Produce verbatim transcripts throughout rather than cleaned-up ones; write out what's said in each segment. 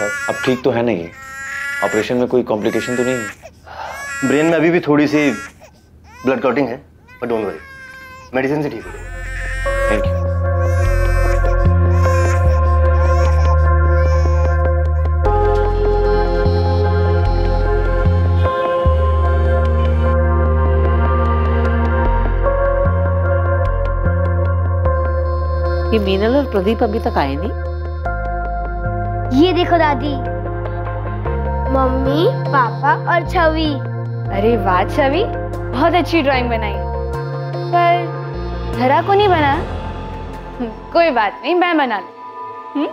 साहब, अब ठीक तो है नहीं? ऑपरेशन में कोई कॉम्प्लिकेशन तो नहीं है? ब्रेन में अभी भी थोड़ी सी ब्लड क्लॉटिंग है, बट डोंट वरी, मेडिसिन से ठीक हो जाएगा। Thank you. ये मीनल और प्रदीप अभी तक आए नहीं। ये देखो दादी, मम्मी, पापा और छवि। अरे वाह छवि, बहुत अच्छी ड्राइंग बनाई, पर धरा को नहीं बना। कोई बात नहीं, मैं बना लूं।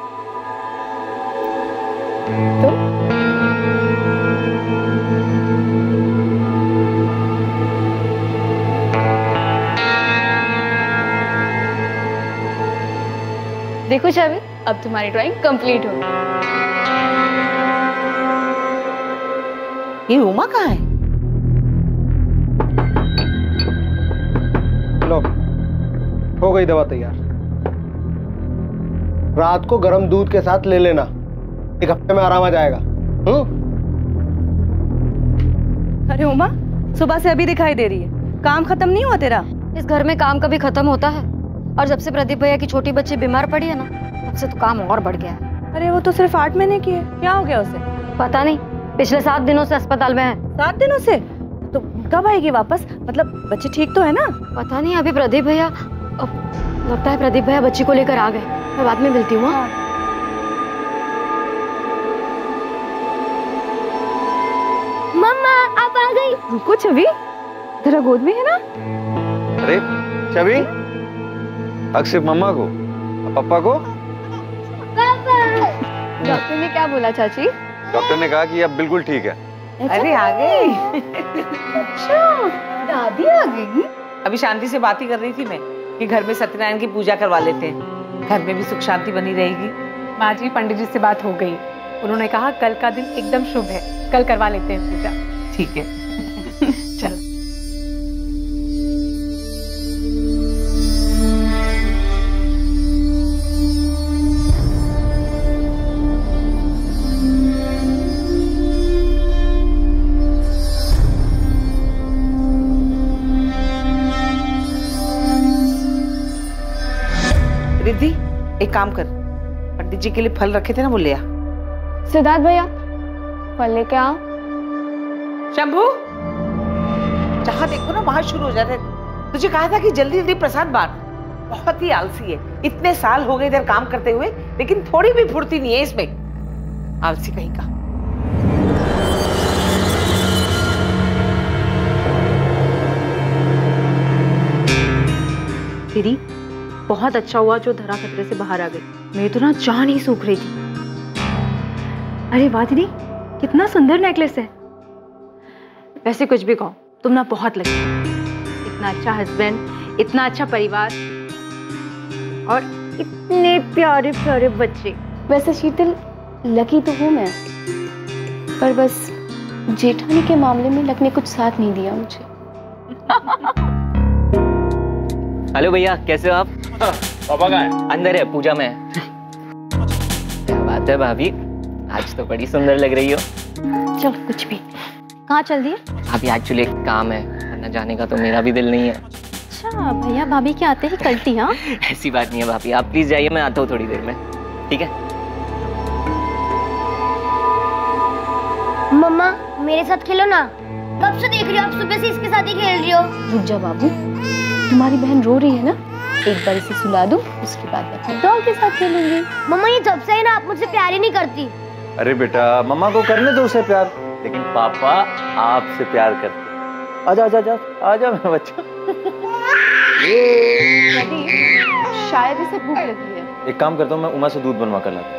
तो देखो छवि, अब तुम्हारी ड्राइंग कंप्लीट हो गई। ये उमा कहाँ है? लो, हो गई दवा तैयार। रात को गर्म दूध के साथ ले लेना, एक हफ्ते में आराम आ जाएगा। हम्म? अरे उमा, सुबह से अभी दिखाई दे रही है, काम खत्म नहीं हुआ तेरा? इस घर में काम कभी खत्म होता है? और जब से प्रदीप भैया की छोटी बच्ची बीमार पड़ी है ना, तब से तो काम और बढ़ गया है। अरे वो तो सिर्फ आठ महीने की है, क्या हो गया उसे? पता नहीं, पिछले सात दिनों से अस्पताल में है। सात दिनों से? तो कब आएगी वापस? मतलब बच्ची ठीक तो है ना? पता नहीं, अभी प्रदीप भैया, अब लगता है प्रदीप भैया बच्ची को लेकर आ गए। मैं बाद में मिलती हूँ। हाँ। मम्मा आप आ गई। रुको छवि, तेरा गोद में है ना? अरे छवि, हक सिर्फ मम्मा को, पापा को? पापा। डॉक्टर ने क्या बोला चाची? डॉक्टर ने कहा कि अब बिल्कुल ठीक है। अरे आ गई। अच्छा, दादी आ गई। अभी शांति से बात ही कर रही थी मैं कि घर में सत्यनारायण की पूजा करवा लेते हैं, घर में भी सुख शांति बनी रहेगी। माँ जी, पंडित जी से बात हो गई, उन्होंने कहा कल का दिन एकदम शुभ है, कल करवा लेते हैं पूजा। ठीक है। चलो। रिद्धि, एक काम कर, पंडित जी के लिए फल रखे थे ना, वो ले आ। सिद्धार्थ भैया, फल लेके आओ। शंभू, जहाँ देखो ना वहां शुरू हो जाते हैं। तुझे कहा था कि जल्दी जल्दी प्रसाद बांट। बहुत ही आलसी है, इतने साल हो गए इधर काम करते हुए, लेकिन थोड़ी भी फुर्ती नहीं है इसमें। आलसी कहीं का। दीदी, बहुत अच्छा हुआ जो धरा खतरे से बाहर आ गई। मेरी तो ना जान ही सूख रही थी। अरे वाह दीदी, कितना सुंदर नेकलेस है। वैसे कुछ भी कहो, तुम ना बहुत लकी, इतना अच्छा हस्बैंड, इतना अच्छा परिवार और इतने प्यारे प्यारे बच्चे। वैसे शीतल, लकी तो हूँ मैं, पर बस जेठानी के मामले में लक ने कुछ साथ नहीं दिया मुझे। हेलो भैया, कैसे हो आप? पापा कहाँ है? अंदर है, पूजा में है। क्या बात है भाभी, आज तो बड़ी सुंदर लग रही हो। चल कुछ भी। कहाँ चल दिए? भाभी एक्चुअली एक काम है, वरना जाने का तो मेरा भी दिल नहीं है। अच्छा, भैया भाभी के आते ही कलती? हाँ ऐसी बात नहीं है भाभी, आप प्लीज जाइए, मैं आता हूँ थोड़ी देर में, ठीक है? मम्मा मेरे साथ खेलो ना। कब से देख रही हो आप, सुबह से इसके साथ ही खेल रही हो। रुक जा बाबू, तुम्हारी बहन रो रही है ना, एक बार इसे सुला दूं, उसके बाद मैं डॉग के साथ खेलूंगी। मम्मा ये जब से है ना, आप मुझसे प्यार ही नहीं करती। अरे बेटा, मम्मा को करने दो उसे प्यार, लेकिन पापा आपसे प्यार करते। आजा आजा आजा आजा मेरा बच्चा। शायद इसे भूख लगी है। एक काम करता हूँ, मैं उमा से दूध बनवा कर लाता हूँ।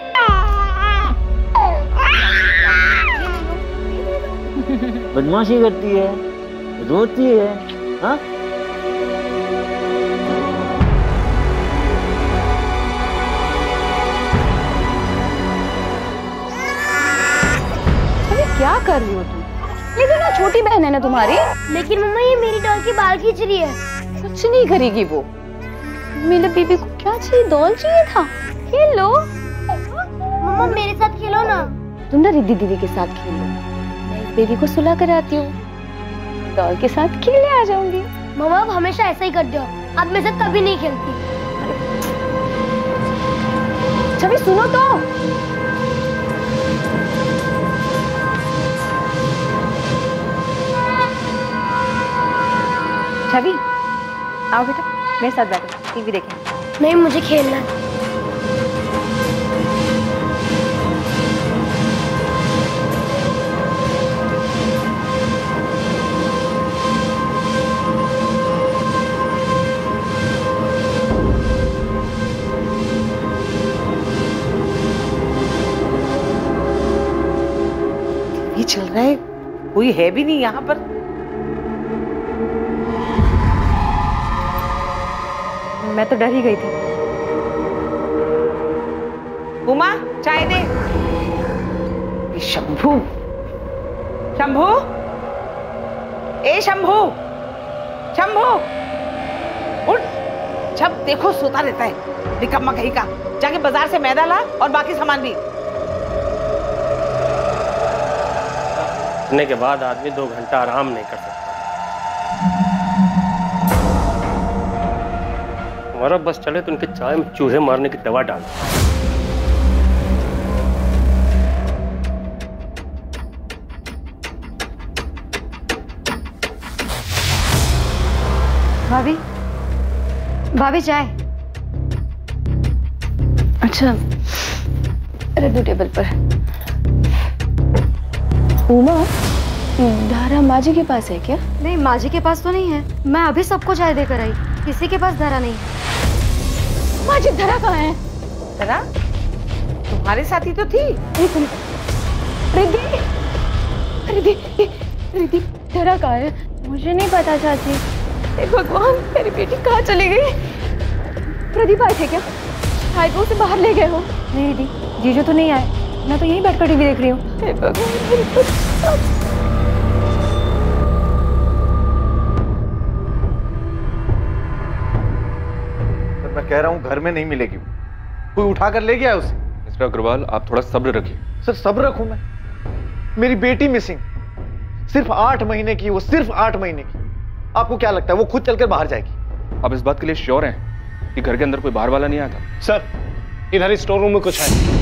बदमाशी करती है, रोती है, हाँ? क्या कर रही हो तुम? ये तो ना छोटी बहन है ना तुम्हारी। लेकिन मम्मा ये मेरी डॉल की बाल खींच रही है। कुछ नहीं करेगी वो। मेरे बेबी को क्या चाहिए? डॉल चाहिए था, खेल लो। मम्मा मेरे साथ खेलो ना। तुम ना रिद्धि दीदी के साथ खेल लो, मैं इस बेबी को सुला कर आती हूँ, डॉल के साथ खेलने आ जाऊंगी। मम्मा अब हमेशा ऐसा ही करते हो, अब मेरे साथ कभी नहीं खेलती। छवि सुनो तो। छवि आओ बेटा, मेरे साथ बैठो, टीवी देखें। नहीं, मुझे खेलना है। ये चल रहा है, कोई है भी नहीं यहाँ पर। मैं तो डर ही गई थी। उमा चाय दे। ये शंभू, शंभू, ए शंभू, शंभू उठ। जब देखो सोता रहता है, निकम्मा कहीं का। जाके बाजार से मैदा ला और बाकी सामान भी। के बाद आदमी दो घंटा आराम नहीं कर सकता। हमारा बस चले तो उनके चाय में चूहे मारने की दवा डाल। भाभी, भाभी चाय। अच्छा रख दो टेबल पर। उमा, धारा माजी के पास है क्या? नहीं, माजी के पास तो नहीं है। मैं अभी सबको चाय देकर आई, किसी के पास धारा नहीं है। माजी धरा कहाँ है? धरा तुम्हारे साथ ही तो थी। रिद्धि, रिद्धि, रिद्धि, धरा कहाँ है? मुझे नहीं पता चाची। हे भगवान, मेरी बेटी कहाँ चली गई? प्रदीप आए थे क्या? शायद वो उसे बाहर ले गए हो। नहीं दीदी, जीजू तो नहीं आए, मैं तो यहीं बैठकर टीवी देख रही हूँ। हे भगवान, मैं कह रहा हूँ घर में नहीं मिलेगी, कोई उठा कर ले गया उसे। मिस्टर अग्रवाल, आप थोड़ा सब्र रखिए। सर सब्र रखूं मैं? मेरी बेटी मिसिंग, सिर्फ आठ महीने की, वो सिर्फ आठ महीने की। आपको क्या लगता है वो खुद चलकर बाहर जाएगी? आप इस बात के लिए श्योर हैं कि घर के अंदर कोई बाहर वाला नहीं आता? सर इधर स्टोर रूम में कुछ है।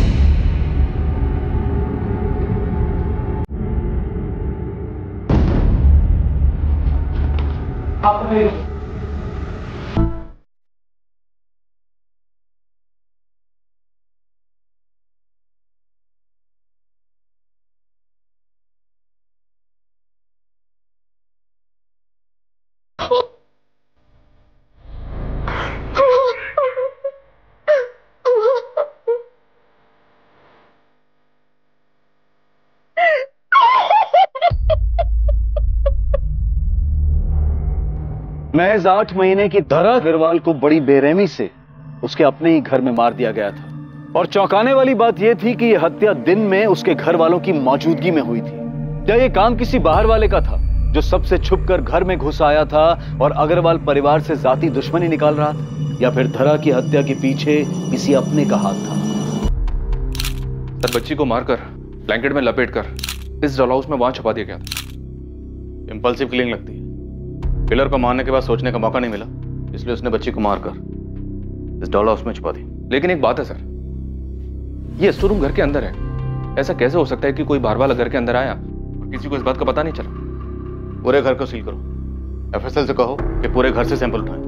महज आठ महीने की धरा अग्रवाल को बड़ी बेरहमी से उसके अपने ही घर में मार दिया गया था। और चौंकाने वाली बात यह थी कि यह हत्या दिन में उसके घर वालों की मौजूदगी में हुई थी। क्या यह काम किसी बाहर वाले का था जो सबसे छुपकर घर में घुस आया था और अग्रवाल परिवार से जाती दुश्मनी निकाल रहा था, या फिर धरा की हत्या के पीछे किसी अपने का हाथ था? सर, बच्ची को मारकर ब्लैंकेट में लपेटकर इस डॉल हाउस में वहां छुपा दिया गया था। इंपल्सिव किलिंग लगती है। किलर को मारने के बाद सोचने का मौका नहीं मिला, इसलिए उसने बच्ची को मारकर इस डॉल हाउस में छुपा दी। लेकिन एक बात है सर, ये स्टोर रूम घर के अंदर है। ऐसा कैसे हो सकता है कि कोई बाहर वाला घर के अंदर आया और किसी को इस बात का पता नहीं चला? पूरे घर को सील करो। एफएसएल से कहो कि पूरे घर से सैंपल उठाएं।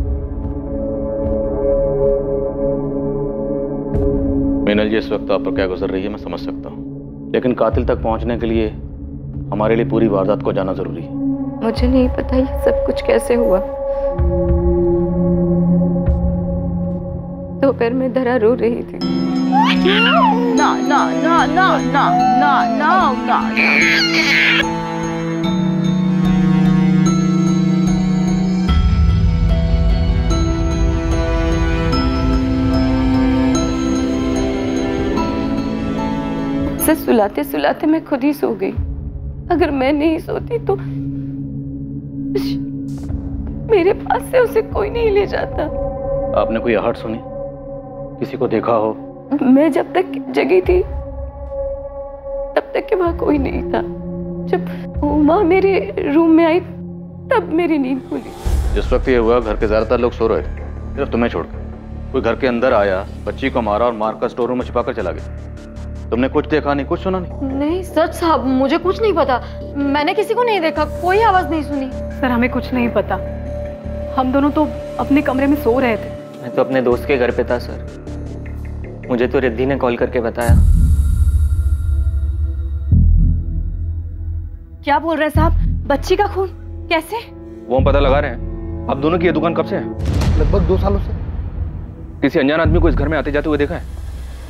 मीनल जी, इस वक्त आप पर क्या गुजर रही है मैं समझ सकता हूँ, लेकिन कातिल तक पहुंचने के लिए हमारे लिए पूरी वारदात को जानना जरूरी है। मुझे नहीं पता ये सब कुछ कैसे हुआ। दोपहर में धरा रो रही थी। ना ना ना ना ना ना ना ना से सुलाते सुलाते मैं खुद ही सो गई। अगर मैं नहीं सोती तो मेरे पास से उसे कोई नहीं ले जाता। आपने कोई आहट सुनी, किसी को देखा हो, मैं जब तक जगी थी तब तक के वहां कोई नहीं था। जब उमा मेरे रूम में आई तब मेरी नींद खुली। जिस वक्त ये हुआ घर के ज्यादातर लोग सो रहे थे, सिर्फ तुम्हें छोड़कर। कोई घर के अंदर आया, बच्ची को मारा और मारकर स्टोर रूम में छिपा कर चला गया। तुमने कुछ देखा नहीं, कुछ सुना नहीं? नहीं सच साहब, मुझे कुछ नहीं पता। मैंने किसी को नहीं देखा, कोई आवाज नहीं सुनी। सर हमें कुछ नहीं पता, हम दोनों तो अपने कमरे में सो रहे थे। मैं तो अपने दोस्त के घर पे था सर, मुझे तो रिद्धि ने कॉल करके बताया। क्या बोल रहे साहब? बच्ची का खून कैसे? वो हम पता लगा रहे हैं। आप दोनों की ये दुकान कब से है? लगभग दो सालों से। किसी अनजान आदमी को इस घर में आते जाते हुए देखा है?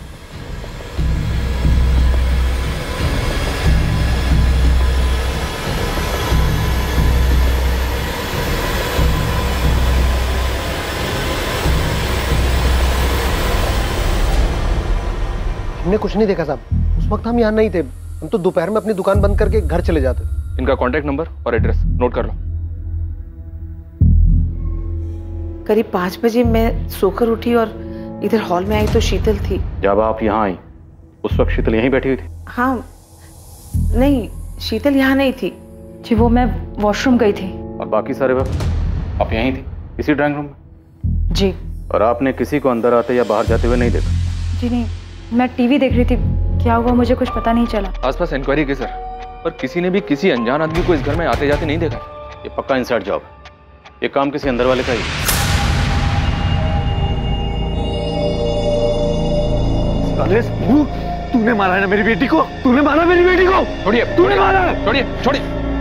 हमने कुछ नहीं देखा साहब, उस वक्त हम यहाँ नहीं थे। हम तो दोपहर में अपनी दुकान बंद करके घर चले जाते थे। इनका कॉन्टैक्ट नंबर और एड्रेस नोट कर लो। करीब पांच बजे मैं सोकर उठी और इधर हॉल में आई तो शीतल थी। जब आप यहाँ आई उस वक्त शीतल यहीं बैठी हुई थी? हाँ नहीं, शीतल यहाँ नहीं थी जी, वो मैं वॉशरूम गई थी। और बाकी सारे वक्त आप यहीं थी, इसी ड्राइंग रूम में? जी। और आपने किसी को अंदर आते या बाहर जाते हुए नहीं देखा? जी नहीं, मैं टीवी देख रही थी, क्या हुआ मुझे कुछ पता नहीं चला। आसपास इंक्वायरी की सर, पर किसी ने भी किसी अनजान आदमी को इस घर में आते जाते नहीं देखा। ये पक्का इनसाइड जॉब है, ये काम किसी अंदर वाले का ही। तूने मारा है ना मेरी बेटी को? तूने मारा मेरी बेटी को? छोड़िए, तूने मारा है? छोड़िए, छोड़िए।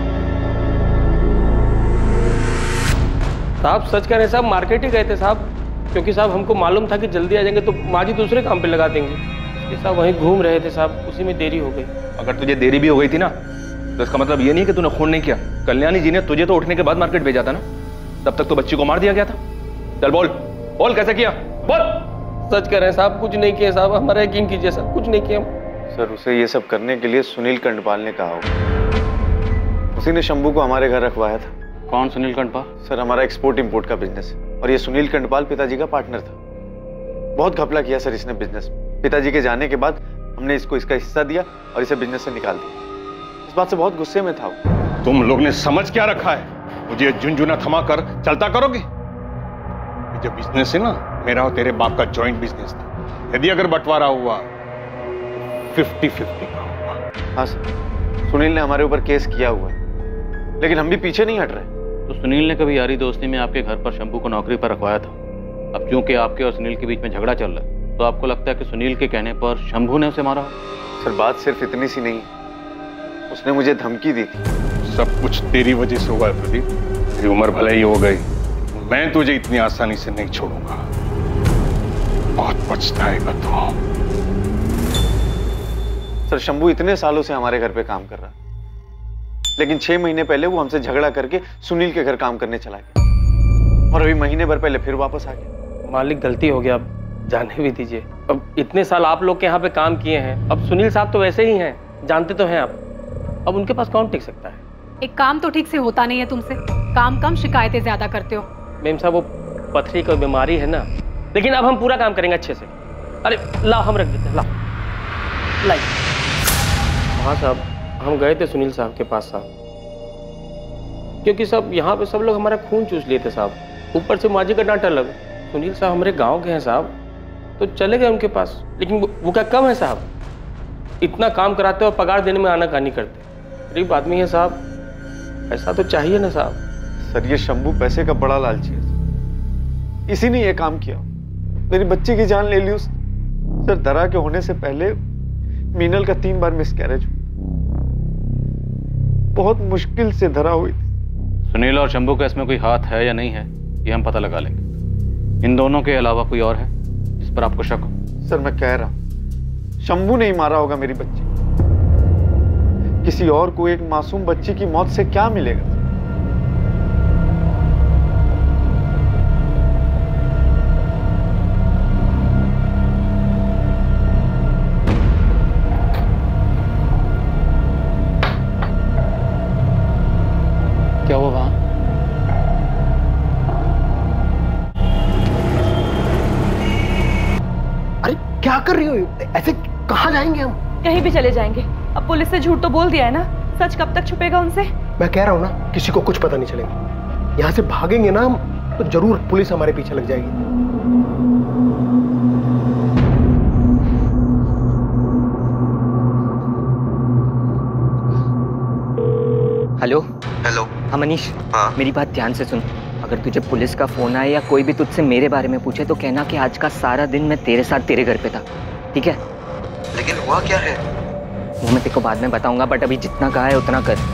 साहब सच कह रहे हैं साहब, मार्केट ही गए थे साहब, क्योंकि साहब हमको मालूम था कि जल्दी आ जाएंगे तो माँ जी दूसरे काम पे लगा देंगे। ये साहब वहीं घूम रहे थे साहब, उसी में देरी हो गई। अगर तुझे देरी भी हो गई थी ना तो इसका मतलब ये नहीं कि तूने खून नहीं किया। कल्याणी जी ने तुझे तो उठने के बाद मार्केट भेजा था ना, तब तक तो बच्ची को मार दिया गया था। चल बोल, बोल कैसे किया, बोल। सच कह रहे हैं साहब, कुछ नहीं किया साहब, हमारा यकीन कीजिए साहब, कुछ नहीं किया। सर उसे ये सब करने के लिए सुनील कंडपाल ने कहा होगा। उसी ने शंभू को हमारे घर रखवाया था। कौन सुनील कंडपाल? सर हमारा एक्सपोर्ट इंपोर्ट का बिजनेस है और ये सुनील कंडपाल पिताजी का पार्टनर था। बहुत घपला किया सर इसने बिजनेस में। पिताजी के जाने के बाद हमने इसको इसका हिस्सा दिया और इसे बिजनेस से निकाल दिया। इस बात से बहुत गुस्से में था वो। तुम लोग ने समझ क्या रखा है? मुझे झुंझुना थमा कर चलता करोगे? ये जो बिजनेस है ना, मेरा और तेरे बाप का जॉइंट बिजनेस था। यदि अगर बंटवारा हुआ फिफ्टी फिफ्टी का हुआ। हाँ सर, सुनील ने हमारे ऊपर केस किया हुआ है, लेकिन हम भी पीछे नहीं हट रहे। तो सुनील ने कभी यारी दोस्ती में आपके घर पर शंभू को नौकरी पर रखवाया था। अब क्योंकि आपके और सुनील के बीच में झगड़ा चल रहा है तो आपको लगता है कि सुनील के कहने पर शंभू ने उसे मारा? सर बात सिर्फ इतनी सी नहीं, उसने मुझे धमकी दी थी। सब कुछ तेरी वजह से हुआ है प्रदीप। तेरी उम्र भले ही हो गई, मैं तुझे इतनी आसानी से नहीं छोड़ूंगा। बहुत पछताएगा तू। सर शंभू इतने सालों से हमारे घर पे काम कर रहा है, लेकिन छह महीने पहले वो हमसे झगड़ा करके सुनील के घर काम करने चला गया और अभी महीने भर पहले फिर वापस आ गया। मालिक गलती हो गया, अब जाने भी दीजिए। अब इतने साल आप लोग के यहाँ पे काम किए हैं, अब सुनील साहब तो वैसे ही हैं, जानते तो हैं आप। अब उनके पास कौन टिक सकता है? एक काम तो ठीक से होता नहीं है तुमसे, काम कम शिकायतें ज्यादा करते हो। मैम साहब वो पथरी की बीमारी है ना, लेकिन अब हम पूरा काम करेंगे अच्छे से। अरे लाओ हम रख देते हैं, लाओ लाई। हाँ साहब हम गए थे सुनील साहब के पास साहब, क्योंकि सब यहाँ पे सब लोग हमारा खून चूस लिए थे साहब, ऊपर से माजी का डांट अलग। सुनील साहब हमारे गांव के हैं साहब, तो चले गए उनके पास, लेकिन वो, वो क्या कम है साहब? इतना काम कराते और पगार देने में आनाकानी करते। गरीब आदमी है साहब, ऐसा तो चाहिए ना साहब। सर ये शंभू पैसे का बड़ा लालची है, इसी ने ये काम किया, मेरी बच्ची की जान ले ली उस। सर दरा के होने से पहले मीनल का तीन बार मिसकैरेज, बहुत मुश्किल से धरा हुई थी। सुनील और शंभू का इसमें कोई हाथ है या नहीं है ये हम पता लगा लेंगे। इन दोनों के अलावा कोई और है जिस पर आपको शक हो? सर मैं कह रहा हूं शंभू ने ही मारा होगा मेरी बच्ची। किसी और को एक मासूम बच्ची की मौत से क्या मिलेगा? क्या हुआ वहां? अरे क्या कर रही हो? ऐसे कहाँ जाएंगे हम? कहीं भी चले जाएंगे। अब पुलिस से झूठ तो बोल दिया है ना, सच कब तक छुपेगा उनसे? मैं कह रहा हूँ ना, किसी को कुछ पता नहीं चलेगा। यहाँ से भागेंगे ना हम तो जरूर पुलिस हमारे पीछे लग जाएगी। हेलो हेलो हाँ मनीष, हाँ मेरी बात ध्यान से सुन। अगर तुझे पुलिस का फोन आए या कोई भी तुझसे मेरे बारे में पूछे तो कहना कि आज का सारा दिन मैं तेरे साथ तेरे घर पे था, ठीक है? लेकिन हुआ क्या है? वो मैं तेरे को बाद में बताऊंगा, बट अभी जितना कहा है उतना कर।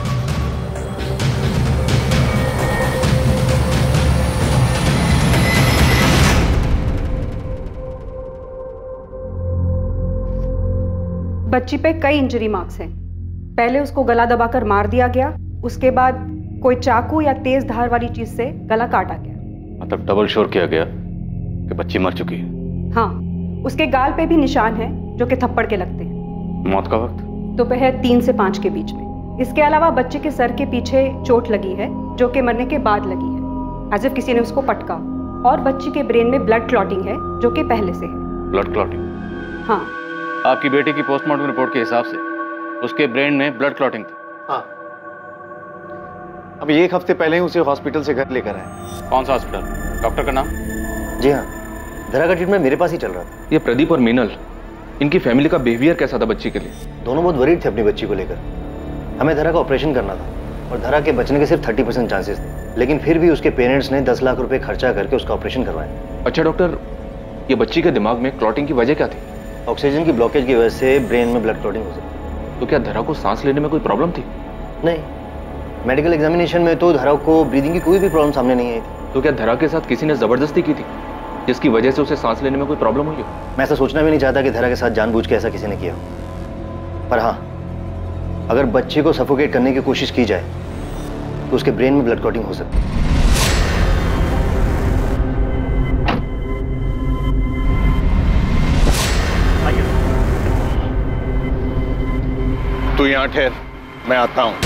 बच्ची पे कई इंजरी मार्क्स हैं। पहले उसको गला दबाकर मार दिया गया, उसके बाद कोई चाकू या तेज धार वाली चीज से गला काटा गया। मतलब डबल श्योर किया गया कि बच्ची मर चुकी है? हाँ, उसके गाल पे भी निशान हैं जो कि थप्पड़ के लगते हैं। मौत का वक्त? दोपहर तीन से पाँच के बीच में। इसके अलावा बच्चे के सर के पीछे चोट लगी है जो कि मरने के बाद लगी है, एज इफ किसी ने उसको पटका। और बच्ची के ब्रेन में ब्लड क्लॉटिंग है जो कि पहले से है। Blood clotting? हाँ। आपकी बेटी की पोस्टमार्टम रिपोर्ट के हिसाब से उसके ब्रेन में ब्लड क्लॉटिंग थी। हाँ। अभी एक हफ्ते पहले ही उसे हॉस्पिटल से घर लेकर आए। कौन सा हॉस्पिटल? डॉक्टर का नाम? जी हाँ, धरा का ट्रीटमेंट मेरे पास ही चल रहा था। ये प्रदीप और मीनल, इनकी फैमिली का बिहेवियर कैसा था बच्ची के लिए? दोनों बहुत वरीड थे अपनी बच्ची को लेकर। हमें धरा का ऑपरेशन करना था और धरा के बचने के सिर्फ थर्टी परसेंट चांसेस थे, लेकिन फिर भी उसके पेरेंट्स ने दस लाख रुपए खर्चा करके उसका ऑपरेशन करवाया। अच्छा डॉक्टर, ये बच्ची के दिमाग में क्लॉटिंग की वजह क्या थी? ऑक्सीजन की ब्लॉकेज की वजह से ब्रेन में ब्लड क्लॉटिंग हो सकती। तो क्या धरा को सांस लेने में कोई प्रॉब्लम थी? नहीं, मेडिकल एग्जामिनेशन में तो धरा को ब्रीदिंग की कोई भी प्रॉब्लम सामने नहीं आई थी। तो क्या धरा के साथ किसी ने जबरदस्ती की थी जिसकी वजह से उसे सांस लेने में कोई प्रॉब्लम हुई? मैं ऐसा सोचना भी नहीं चाहता कि धरा के साथ जानबूझ के ऐसा किसी ने किया, पर हाँ, अगर बच्चे को सफोकेट करने की कोशिश की जाए तो उसके ब्रेन में ब्लड क्लॉटिंग हो सकती है। तू यहाँ ठहर, मैं आता हूँ।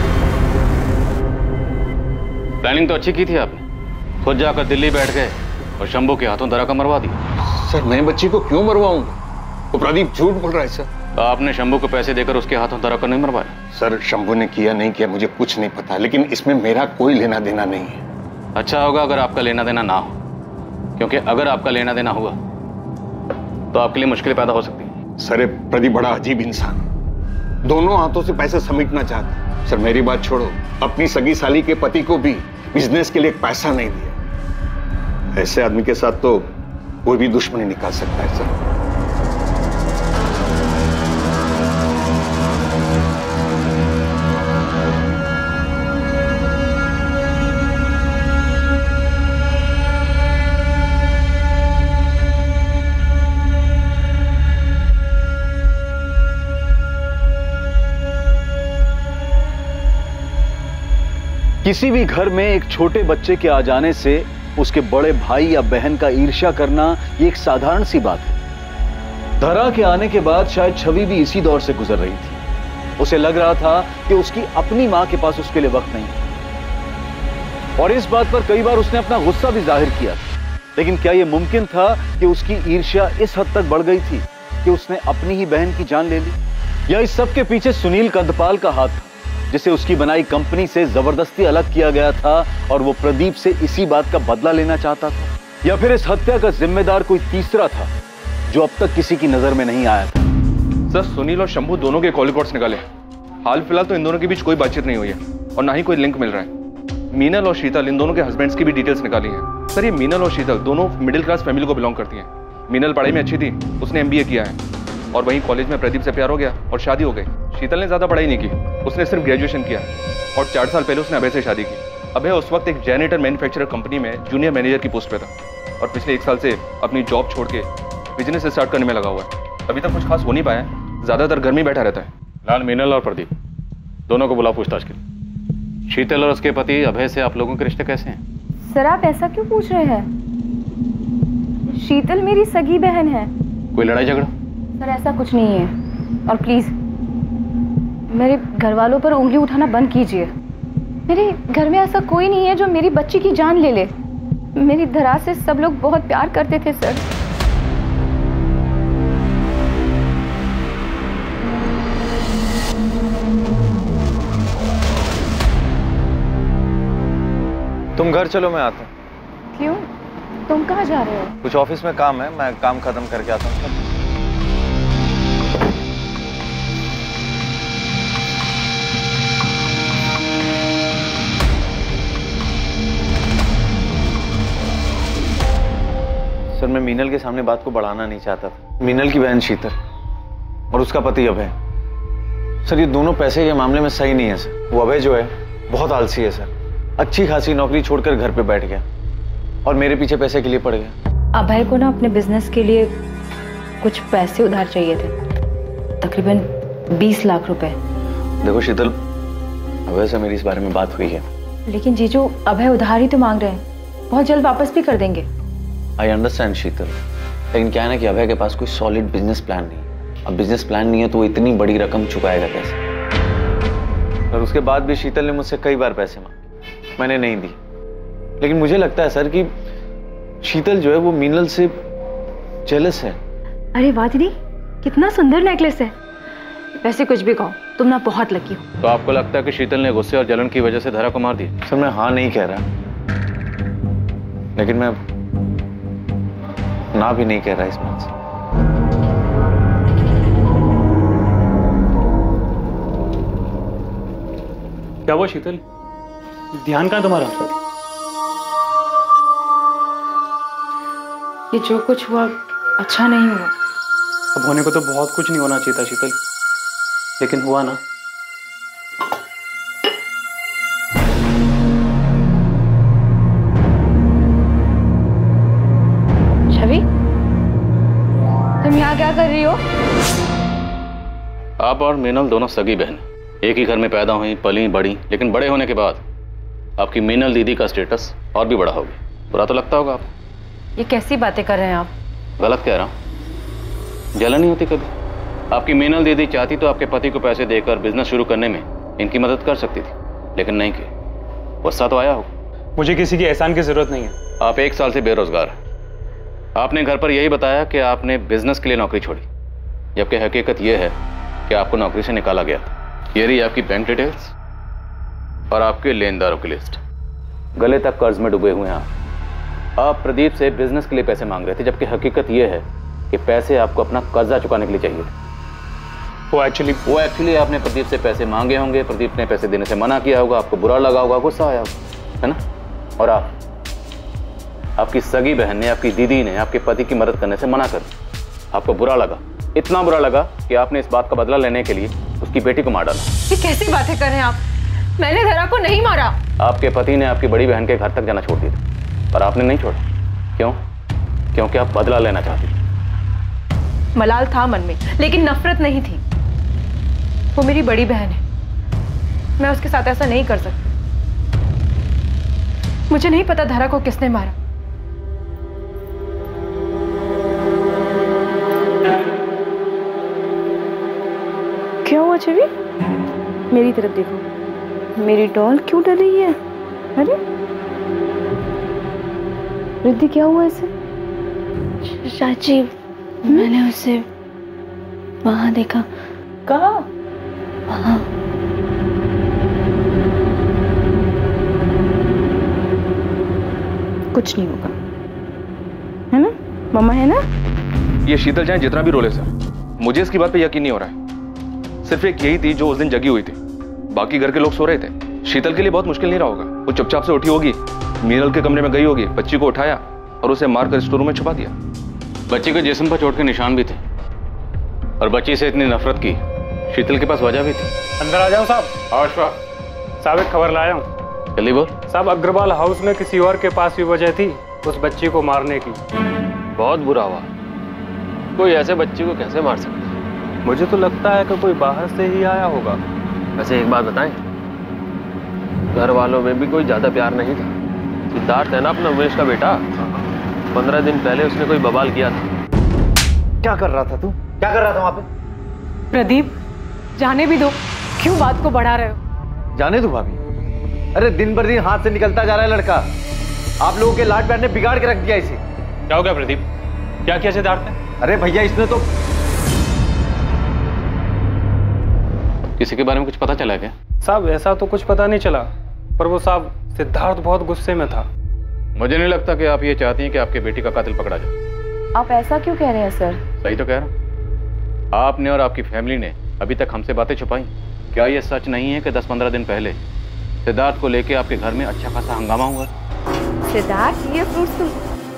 प्लानिंग तो अच्छी की थी आपने, खुद जाकर दिल्ली बैठ गए और शंभू के हाथों दरा का मरवा दिया। सर मैं बच्ची को क्यों मरवाऊंगा? वो प्रदीप झूठ बोल रहा है सर। तो आपने शंभू को पैसे देकर उसके हाथों दरा को नहीं मरवाया? सर शंभू ने किया नहीं किया मुझे कुछ नहीं पता, लेकिन इसमें मेरा कोई लेना देना नहीं है। अच्छा होगा अगर आपका लेना देना ना हो, क्योंकि अगर आपका लेना देना हुआ तो आपके लिए मुश्किलें पैदा हो सकती है। सर प्रदीप बड़ा अजीब इंसान, दोनों हाथों से पैसे समेटना चाहता। सर मेरी बात छोड़ो, अपनी सगी साली के पति को भी बिजनेस के लिए पैसा नहीं दिया। ऐसे आदमी के साथ तो कोई भी दुश्मनी निकाल सकता है सर। किसी भी घर में एक छोटे बच्चे के आ जाने से उसके बड़े भाई या बहन का ईर्ष्या करना ये एक साधारण सी बात है। धरा के आने के बाद शायद छवि भी इसी दौर से गुजर रही थी। उसे लग रहा था कि उसकी अपनी मां के पास उसके लिए वक्त नहीं है, और इस बात पर कई बार उसने अपना गुस्सा भी जाहिर किया। लेकिन क्या यह मुमकिन था कि उसकी ईर्ष्या इस हद तक बढ़ गई थी कि उसने अपनी ही बहन की जान ले ली? या इस सब के पीछे सुनील कंदपाल का हाथ था, जिसे उसकी बनाई कंपनी से जबरदस्ती अलग किया गया था और वो प्रदीप से इसी बात का बदला लेना चाहता था? या फिर इस हत्या का जिम्मेदार कोई तीसरा था जो अब तक किसी की नजर में नहीं आया था? सर सुनील और शंभू दोनों के कॉल रिकॉर्ड्स निकाले। हाल फिलहाल तो इन दोनों के बीच कोई बातचीत नहीं हुई है और ना ही कोई लिंक मिल रहा है। मीनल और शीतल, इन दोनों के हस्बैंड्स की भी डिटेल्स निकाली है। सर ये मीनल और शीतल दोनों मिडिल क्लास फैमिली को बिलोंग करती हैं। मीनल पढ़ाई में अच्छी थी, उसने एमबीए किया है, और वहीं कॉलेज में प्रदीप से प्यार हो गया और शादी हो गई। शीतल ने ज्यादा पढ़ाई नहीं की, उसने सिर्फ ग्रेजुएशन किया और चार साल पहले उसने अभय से शादी की। अभय उस वक्त एक जेनेटर मैन्युफैक्चरर कंपनी में जूनियर मैनेजर की पोस्ट पे था और पिछले एक साल से अपनी जॉब छोड़ के बिजनेस स्टार्ट करने में लगा हुआ है। अभी तक कुछ खास हो नहीं पाया, ज्यादातर घर में बैठा रहता है। लाल, मीनल और प्रदीप दोनों को बुला पूछताछ के लिए। शीतल और उसके पति अभय से आप लोगों के रिश्ते कैसे हैं? सर आप ऐसा क्यों पूछ रहे हैं? शीतल मेरी सगी बहन है। कोई लड़ाई झगड़ा? सर ऐसा कुछ नहीं है, और प्लीज मेरे घर वालों पर उंगली उठाना बंद कीजिए। मेरे घर में ऐसा कोई नहीं है जो मेरी बच्ची की जान ले ले। मेरी धरा से सब लोग बहुत प्यार करते थे सर। तुम घर चलो, मैं आता हूँ। क्यों? तुम कहाँ जा रहे हो? कुछ ऑफिस में काम है, मैं काम खत्म करके आता हूँ। सर, मैं मीनल के सामने बात को बढ़ाना नहीं चाहता था। मीनल की बहन शीतल और उसका पति अभय, सर ये दोनों पैसे के मामले में सही नहीं है सर। वो अभय जो है बहुत आलसी है सर, अच्छी खासी नौकरी छोड़कर घर पे बैठ गया और मेरे पीछे पैसे के लिए पड़ गया। अभय को ना अपने बिजनेस के लिए कुछ पैसे उधार चाहिए थे, तकरीबन बीस लाख रुपए। देखो शीतल, अभय से मेरी इस बारे में बात हुई है। लेकिन जीजू, अभय उधार ही तो मांग रहे हैं, बहुत जल्द वापस भी कर देंगे। आई अंडरस्टैंड शीतल, लेकिन क्या है ना कि अभय के पास कोई सॉलिड बिजनेस प्लान नहीं। अब बिजनेस प्लान नहीं है तो वो इतनी बड़ी रकम चुकाएगा कैसे? और उसके बाद भी शीतल ने मुझसे कई बार पैसे मांगे, मैंने नहीं दी। लेकिन मुझे लगता है सर कि शीतल जो है वो मीनल से जेलस है। अरे वाह दीदी, कितना सुंदर नेकलेस है। वैसे कुछ भी कहो, तुम ना बहुत लकी हो। तो आपको लगता है कि शीतल ने गुस्से और जलन की वजह से धरा को मार दिया? सर मैं हाँ नहीं कह रहा, लेकिन मैं ना भी नहीं कह रहा इस बात से। क्या वो शीतल, ध्यान कहाँ तुम्हारा? ये जो कुछ हुआ अच्छा नहीं हुआ। अब होने को तो बहुत कुछ नहीं होना चाहिए था शीतल, लेकिन हुआ ना। छवि, तुम यहाँ क्या कर रही हो? आप और मीनल दोनों सगी बहन, एक ही घर में पैदा हुई, पली, बड़ी, लेकिन बड़े होने के बाद आपकी मीनल दीदी का स्टेटस और भी बड़ा हो गया। बुरा तो लगता होगा आपको। ये कैसी बातें कर रहे हैं आप? गलत कह रहा हूँ? जलन नहीं होती कभी? आपकी मीनल दीदी चाहती तो आपके पति को पैसे देकर बिजनेस शुरू करने में इनकी मदद कर सकती थी, लेकिन नहीं की। गुस्सा तो आया होगा। मुझे किसी की एहसान की जरूरत नहीं है। आप एक साल से बेरोजगार हैं। आपने घर पर यही बताया कि आपने बिजनेस के लिए नौकरी छोड़ी, जबकि हकीकत यह है कि आपको नौकरी से निकाला गया था। ये रही आपकी बैंक डिटेल्स और आपके लेनदारों की लिस्ट। गले तक कर्ज में डूबे हुए हैं आप। आप प्रदीप से बिजनेस के लिए पैसे मांग रहे थे, जबकि हकीकत यह है कि पैसे आपको अपना कर्जा चुकाने के लिए चाहिए थे। वो एक्चुअली वो एक्चुअली आपने प्रदीप से पैसे मांगे होंगे, प्रदीप ने पैसे देने से मना किया होगा, आपको बुरा लगा होगा, गुस्सा आया होगा, है ना? और आप, आपकी सगी बहन ने, आपकी दीदी ने आपके पति की मदद करने से मना कर दिया। आपको बुरा लगा, इतना बुरा लगा कि आपने इस बात का बदला लेने के लिए उसकी बेटी को मार डाला। ये कैसी बातें कर रहे हैं आप? मैंने धरा को नहीं मारा। आपके पति ने आपकी बड़ी बहन के घर तक जाना छोड़ दिया था, पर आपने नहीं छोड़ा। क्यों? क्योंकि आप बदला लेना चाहती थी। मलाल था मन में, लेकिन नफरत नहीं थी। वो मेरी बड़ी बहन है, मैं उसके साथ ऐसा नहीं कर सकती। मुझे नहीं पता धरा को किसने मारा। क्या हुआ छवि? मेरी तरफ देखो, मेरी डॉल क्यों डर रही है? अरे रिद्धि, क्या हुआ इसे? चाची, मैंने उसे वहां देखा। कहाँ? वहां। कुछ नहीं होगा, है ना? मम्मा है ना? ये शीतल चाहे जितना भी रोले सर, मुझे इसकी बात पे यकीन नहीं हो रहा है। सिर्फ एक यही थी जो उस दिन जगी हुई थी, बाकी घर के लोग सो रहे थे। शीतल के लिए बहुत मुश्किल नहीं रहा होगा। वो चुपचाप से उठी होगी, मीनल के कमरे में गई होगी, बच्ची को उठाया और उसे मारकर स्टोर रूम में छुपा दिया। बच्ची के जिस्म पर चोट के निशान भी थे और बच्ची से इतनी नफरत की शीतल के पास वजह भी थी। अंदर आ जाओ साहब। आशा साहब, एक खबर लाया हूँ। जल्दी बोल। साहब, अग्रवाल हाउस में किसी और के पास भी वजह थी उस बच्ची को मारने की। बहुत बुरा हुआ। कोई ऐसे बच्ची को कैसे मार सकता? मुझे तो लगता है कि कोई बाहर से ही आया होगा। वैसे एक बात बताएं, घर वालों में भी कोई ज्यादा प्यार नहीं था। सिद्धार्थ है ना अपना उमेश का बेटा, पंद्रह दिन पहले उसने कोई बवाल किया था। क्या कर रहा था तू? क्या कर रहा था वहां पे? प्रदीप, जाने भी दो, क्यों बात को बढ़ा रहे हो? जाने दो भाभी। अरे दिन भर दिन हाथ से निकलता जा रहा है लड़का। आप लोगों के लाड प्यार ने बिगाड़ के रख दिया इसे। क्या हो गया प्रदीप? क्या किया सिद्धार्थ ने? अरे भैया, इसने तो किसी के बारे में कुछ पता चला क्या? साहब, ऐसा तो कुछ पता नहीं चला, पर वो साहब सिद्धार्थ बहुत गुस्से में था। मुझे नहीं लगता कि आप ये चाहती हैं कि आपके बेटी का कातिल पकड़ा जाए। आप ऐसा क्यों कह रहे हैं सर? सही तो कह रहा हूँ। आपने और आपकी फैमिली ने अभी तक हमसे बातें छुपाई। क्या ये सच नहीं है कि दस पंद्रह दिन पहले सिद्धार्थ को लेके आपके घर में अच्छा खासा हंगामा हुआ? सिद्धार्थ, ये फ्रूट्स तुम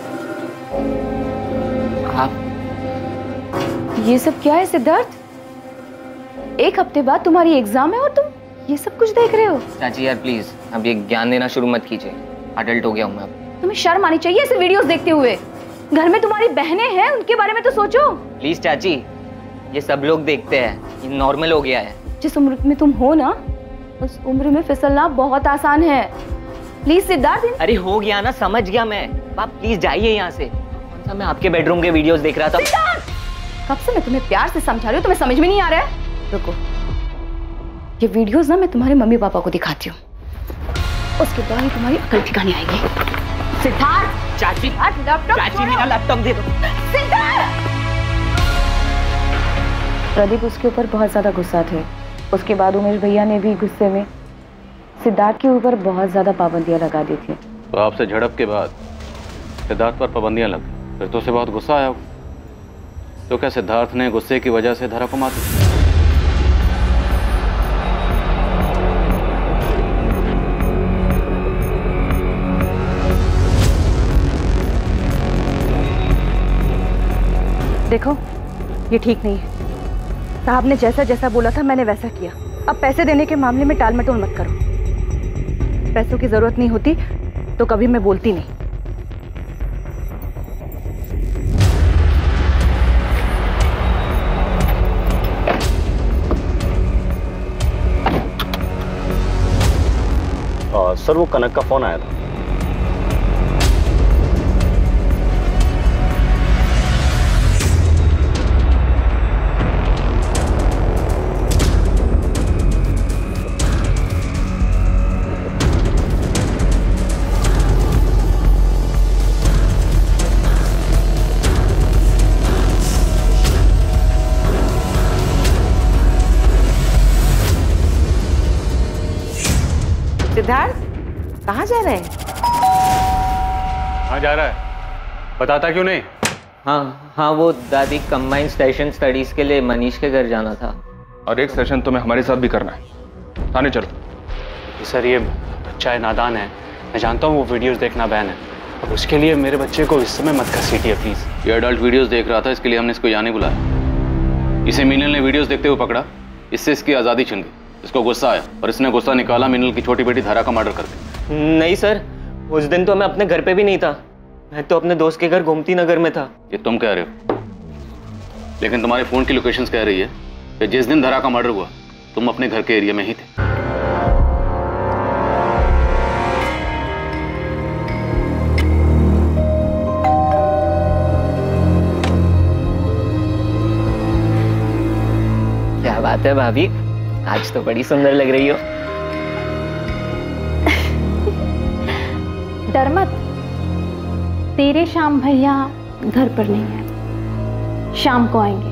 आप ये सब क्या है सिद्धार्थ? एक हफ्ते बाद तुम्हारी एग्जाम है और तुम ये सब कुछ देख रहे हो? चाची यार प्लीज अब ये ज्ञान देना शुरू मत कीजिए। अडल्ट हो गया हूँ मैं अब। तुम्हें शर्म आनी चाहिए ऐसे वीडियोस देखते हुए। घर में तुम्हारी बहनें हैं, उनके बारे में तो सोचो। प्लीज चाची, ये सब लोग देखते हैं, ये नॉर्मल हो गया है। जिस उम्र में तुम हो ना, उस उम्र में फिसलना बहुत आसान है। प्लीज सिद्धार्थ। अरे हो गया ना, समझ गया मैं। आप प्लीज जाइए यहाँ से। कौन सा मैं आपके बेडरूम के वीडियोस देख रहा था। कब से मैं तुम्हें प्यार से समझा रही हूँ, तुम्हें समझ में नहीं आ रहा है? रुको, ये वीडियोस ना मैं तुम्हारे मम्मी पापा को दिखाती हूँ, उसके बाद ही तुम्हारी अकल ठिकाने आएगी। सिद्धार्थ, चाची, लैपटॉप, चाची मेरा लैपटॉप दे दो। सिद्धार्थ! प्रदीप उसके ऊपर बहुत ज्यादा गुस्सा थे। उसके बाद उमेश भैया ने भी गुस्से में सिद्धार्थ के ऊपर बहुत ज्यादा पाबंदियां लगा दी थी। तो आपसे झड़प के बाद सिद्धार्थ पर पाबंदियां लग, फिर तो उसे बहुत गुस्सा आया। तो क्या सिद्धार्थ ने गुस्से की वजह से धरा को मार दिया? देखो, ये ठीक नहीं है। साहब ने जैसा जैसा बोला था मैंने वैसा किया। अब पैसे देने के मामले में टाल मटोल मत करो। पैसों की जरूरत नहीं होती तो कभी मैं बोलती नहीं। आ, सर वो कनक का फोन आया था। सिद्धार्थ, कहाँ जा रहे हैं? कहाँ जा रहा है? बताता क्यों नहीं? हाँ हाँ, वो दादी कंबाइंड सेशन स्टडीज के लिए मनीष के घर जाना था। और एक सेशन तुम्हें हमारे साथ भी करना है। थाने चलो। सर ये बच्चा है, नादान है। मैं जानता हूँ वो वीडियोस देखना बैन है, अब उसके लिए मेरे बच्चे को इस समय मत घसीटिए प्लीज। ये एडल्ट वीडियोस देख रहा था, इसके लिए हमने इसको यहाँ नहीं बुलाया। इसे मीनल ने वीडियोस देखते हुए पकड़ा, इससे इसकी आज़ादी छिन गई। इसको गुस्सा आया और इसने गुस्सा निकाला मीनल की छोटी बेटी धारा का मर्डर कर दिया। नहीं सर, उस दिन तो मैं अपने घर पे भी नहीं था। मैं तो अपने दोस्त के घर गोमती नगर में था। ये तुम कह रहे हो, लेकिन तुम्हारे फोन की लोकेशंस कह रही है कि जिस दिन धारा का मर्डर हुआ तुम अपने घर के एरिया में ही थे। क्या बात है भाभी, आज तो बड़ी सुंदर लग रही हो। डर मत, तेरे श्याम भैया घर पर नहीं है, शाम को आएंगे।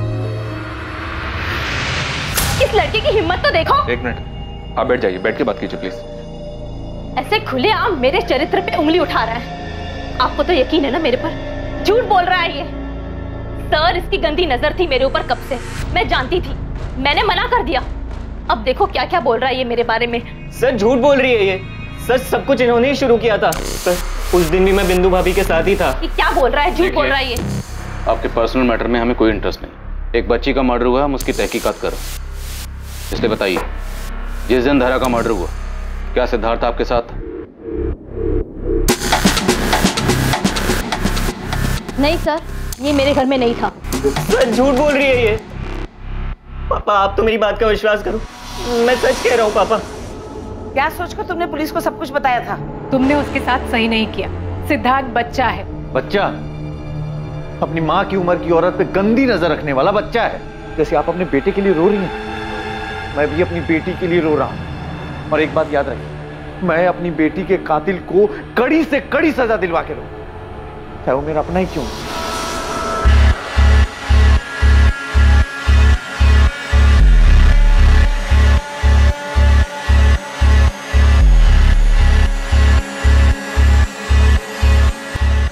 इस लड़के की हिम्मत तो देखो। एक मिनट, आप बैठ जाइए, बैठ के बात कीजिए प्लीज। ऐसे खुले आम मेरे चरित्र पे उंगली उठा रहा है। आपको तो यकीन है ना मेरे पर? झूठ बोल रहा है ये। सर, इसकी गंदी नजर थी मेरे ऊपर कब से, मैं जानती थी, मैंने मना कर दिया। अब देखो क्या क्या बोल रहा है ये मेरे बारे में। सर झूठ बोल रही है ये। सर सब कुछ इन्होंने ही शुरू किया था। सर उस दिन भी मैं बिंदु भाभी के साथ ही था। ये क्या बोल रहा है? झूठ बोल रहा है ये। आपके पर्सनल मैटर में हमें कोई इंटरेस्ट नहीं। एक बच्ची का मर्डर हुआ, हम उसकी तहकीकात कर रहे हैं। इसलिए बताइए, जिस दिन धारा का मर्डर हुआ क्या सिद्धार्थ आपके साथ? नहीं सर, ये मेरे घर में नहीं था। सर झूठ बोल रही है ये। पापा आप तो मेरी बात का विश्वास करो, मैं सच कह रहा हूँ पापा। क्या सोचकर तुमने पुलिस को सब कुछ बताया था? तुमने उसके साथ सही नहीं किया। सिद्धार्थ बच्चा है। बच्चा? अपनी माँ की उम्र की औरत पे गंदी नजर रखने वाला बच्चा है। जैसे आप अपने बेटे के लिए रो रही हैं, मैं भी अपनी बेटी के लिए रो रहा हूं। और एक बात याद रखिए, मैं अपनी बेटी के कातिल को कड़ी से कड़ी सजा दिलवा के रहूं, चाहे वो मेरा अपना ही क्यों।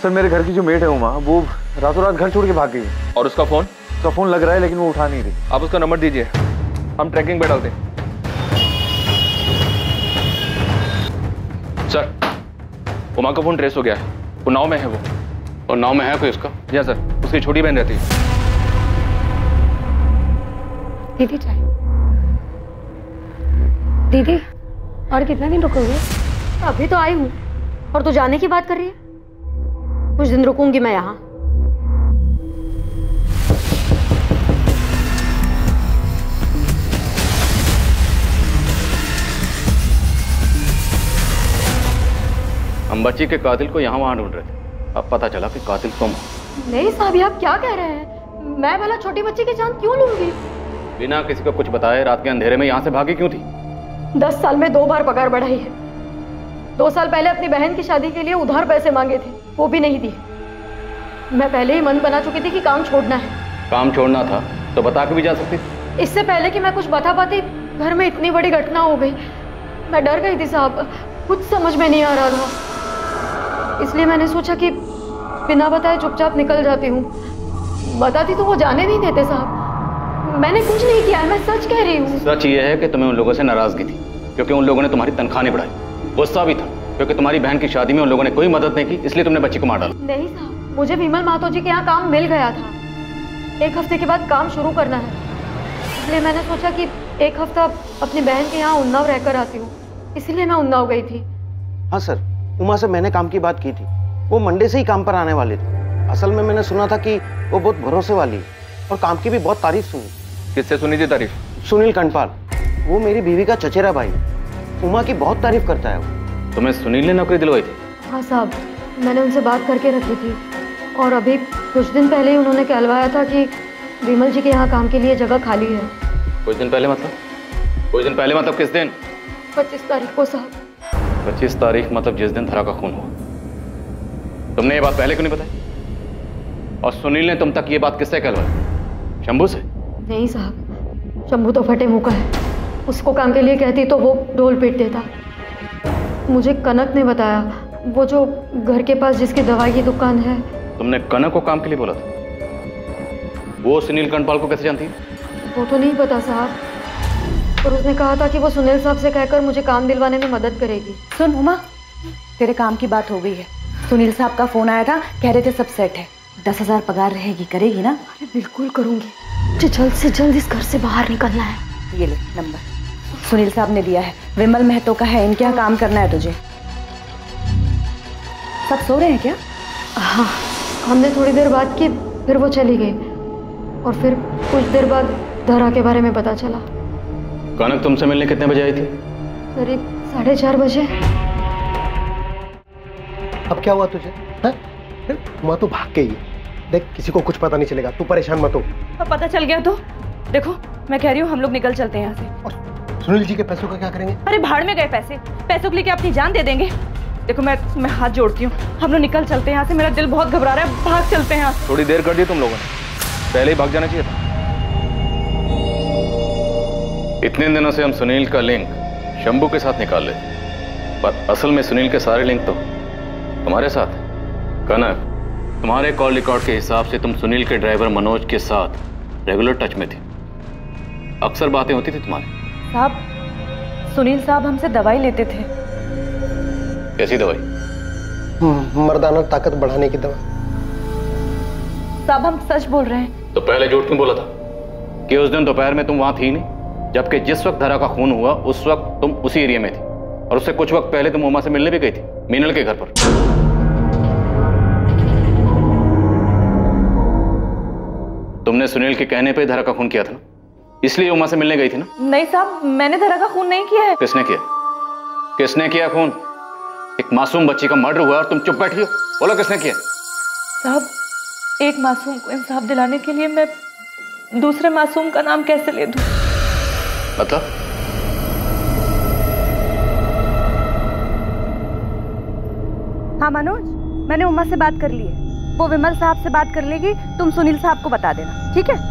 सर मेरे घर की जो मेट है उमा, वो रातों रात घर छोड़ के भाग गई है। और उसका फोन? उसका फोन लग रहा है लेकिन वो उठा नहीं रही। आप उसका नंबर दीजिए, हम ट्रैकिंग पे डालते हैं। सर, उमा का फोन ट्रेस हो गया है, उन्नाव में है वो। उन्नाव में है कोई उसका? या सर, उसकी छोटी बहन रहती है। दीदी चाय। दीदी और कितना दिन रुकोगे? अभी तो आई हूँ और तू जाने की बात कर रही है। कुछ दिन रुकूंगी मैं यहाँ। हम बच्ची के कातिल को यहाँ वहां ढूंढ रहे थे, अब पता चला कि कातिल तुम हो। नहीं साहब, आप क्या कह रहे हैं? मैं भला छोटी बच्ची की जान क्यों लूंगी? बिना किसी को कुछ बताए रात के अंधेरे में यहाँ से भागी क्यों थी? दस साल में दो बार पगार बढ़ाई है। दो साल पहले अपनी बहन की शादी के लिए उधार पैसे मांगे थे, वो भी नहीं दिए। मैं पहले ही मन बना चुकी थी कि काम छोड़ना है। काम छोड़ना था तो बता के भी जा सकती। इससे पहले कि मैं कुछ बता पाती, घर में इतनी बड़ी घटना हो गई। मैं डर गई थी साहब, कुछ समझ में नहीं आ रहा था, इसलिए मैंने सोचा कि बिना बताए चुपचाप निकल जाती हूँ। बताती तो वो जाने नहीं देते साहब। मैंने कुछ नहीं किया है, मैं सच कह रही हूँ। सच ये है कि तुम्हें उन लोगों से नाराजगी थी क्योंकि उन लोगों ने तुम्हारी तनख्वाह नहीं बढ़ाई। गुस्सा भी था क्योंकि तुम्हारी बहन की शादी में उन लोगों ने कोई मदद नहीं की, इसलिए तुमने बच्ची को मार डाला। नहीं साहब, मुझे विमल मातो जी के यहाँ काम मिल गया था। एक हफ्ते के बाद काम शुरू करना है, इसलिए मैंने सोचा कि एक हफ्ता अपनी बहन के यहाँ उन्नाव रहकर आती हूँ, इसीलिए मैं उन्नाव गई थी। हाँ सर, उमा से मैंने काम की बात की थी। वो मंडे से ही काम पर आने वाले थे। असल में मैंने सुना था कि वो बहुत भरोसे वाली है और काम की भी बहुत तारीफ सुनी। किससे सुनी थी तारीफ? सुनील कंडपाल, वो मेरी बीवी का चचेरा भाई। उमा की बहुत तारीफ करता है वो। तुम्हें सुनील ने नौकरी दिलवाई थी? हाँ साहब, मैंने उनसे बात करके रखी थी और अभी कुछ दिन पहले ही उन्होंने कहलवाया था कि विमल जी के यहाँ काम के लिए जगह खाली है। कुछ दिन पहले मतलब? कुछ दिन पहले मतलब किस दिन? पच्चीस तारीख को साहब। पच्चीस तारीख मतलब जिस दिन धरा का खून हुआ। तुमने ये बात पहले क्यों नहीं बताई? और सुनील ने तुम तक ये बात किससे कहलवाई? शंभू से? नहीं साहब, शंभू तो फटे मुंह का है। उसको काम के लिए कहती तो वो ढोल पीट देता। मुझे कनक ने बताया, वो जो घर के पास जिसकी दवाई की दुकान है। तुमने कनक को काम के लिए बोला था? वो सुनील कंडपाल को कैसे जानती है? वो तो नहीं पता साहब, पर उसने कहा था कि वो सुनील साहब से कहकर मुझे काम दिलवाने में मदद करेगी। सुन उमा, तेरे काम की बात हो गई है। सुनील साहब का फोन आया था, कह रहे थे सब सेट है। दस हजार पगार रहेगी, करेगी ना? अरे बिल्कुल करूंगी, मुझे जल्द से जल्द इस घर से बाहर निकलना है। ये ले नंबर, सुनील साहब ने दिया है। विमल महतो का है, इनके यहाँ काम करना है तुझे। सब सो रहे हैं क्या? हाँ, हमने थोड़ी देर बात की, फिर वो चली गई और फिर कुछ देर बाद धरा के बारे में पता चला। कनक तुमसे मिलने कितने बजे आई थी? करीब साढ़े चार बजे। अब क्या हुआ तुझे? माँ तो भाग गई है। देख, किसी को कुछ पता नहीं चलेगा, तू परेशान मत हो। अब पता चल गया तो देखो, मैं कह रही हूँ हम लोग निकल चलते हैं यहाँ से। और सुनील जी के पैसों का क्या करेंगे? अरे भाड़ में गए पैसे, पैसों के लिए क्या अपनी जान दे देंगे? देखो मैं मैं हाथ जोड़ती हूँ, हम लोग निकल चलते हैं यहाँ से। मेरा दिल बहुत घबरा रहा है, भाग चलते हैं यहाँ से। थोड़ी देर कर दी तुम लोगों ने, पहले ही भाग जाना चाहिए था। इतने दिनों से हम सुनील का लिंक शंभू के साथ निकाल लेते, पर असल में सुनील के सारे लिंक तो तुम्हारे साथ है। कनक, तुम्हारे कॉल रिकॉर्ड के हिसाब से तुम सुनील के ड्राइवर मनोज के साथ रेगुलर टच में थी, अक्सर बातें होती थी तुम्हारी। साहब, सुनील साहब हमसे दवाई लेते थे। कैसी दवाई? मर्दाना ताकत बढ़ाने की दवा। साहब हम सच बोल रहे हैं। तो पहले झूठ क्यों बोला था कि उस दिन दोपहर में तुम वहां थी नहीं, जबकि जिस वक्त धरा का खून हुआ उस वक्त तुम उसी एरिया में थी और उससे कुछ वक्त पहले तुम उमा से मिलने भी गई थी मीनल के घर पर। तुमने सुनील के कहने पे धरा का खून किया था ना, इसलिए उमा से मिलने गई थी ना? नहीं साहब, मैंने धरा का खून नहीं किया है। किसने किया? किसने किया खून? एक मासूम बच्ची का मर्डर हुआ और तुम चुप बैठी हो, बोलो किसने किया? साहब, एक मासूम को इंसाफ दिलाने के लिए मैं दूसरे मासूम का नाम कैसे ले दूं? मतलब? हाँ मनोज, मैंने उमा से बात कर ली है, वो विमल साहब से बात कर लेगी, तुम सुनील साहब को बता देना, ठीक है?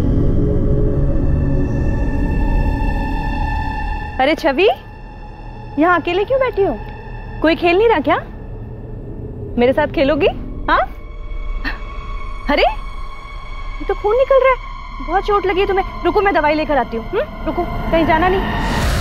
अरे छवि, यहाँ अकेले क्यों बैठी हो? कोई खेल नहीं रहा क्या? मेरे साथ खेलोगी? हाँ? अरे ये तो खून निकल रहा है, बहुत चोट लगी है तुम्हें। रुको मैं दवाई लेकर आती हूँ। रुको, कहीं जाना नहीं।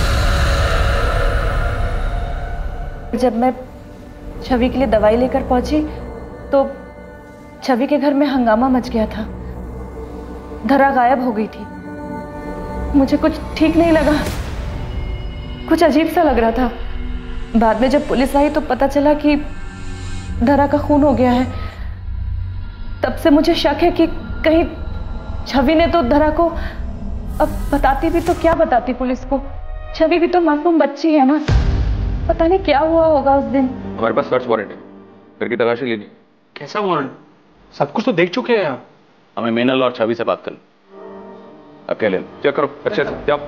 जब मैं छवि के लिए दवाई लेकर पहुंची तो छवि के घर में हंगामा मच गया था। धरा गायब हो गई थी। मुझे कुछ ठीक नहीं लगा, कुछ अजीब सा लग रहा था। बाद में जब पुलिस आई तो पता चला कि धरा का खून हो गया है। तब से मुझे शक है कि कहीं छवि ने तो धरा को, अब बताती भी तो क्या बताती पुलिस को? छवि भी तो मासूम बच्ची है ना, पता नहीं क्या हुआ होगा उस दिन। हमारे पास सर्च वारंट है, घर की तलाशी लेनी। कैसा वारंट? सब कुछ तो देख चुके हैं यहाँ। हमें मीनल और छवि से बात करनी, अकेले। चेक करो अच्छे से, जाओ।